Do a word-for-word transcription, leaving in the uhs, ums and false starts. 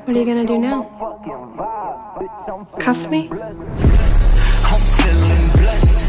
What are you gonna do now? Cuff me? I'm feeling blessed.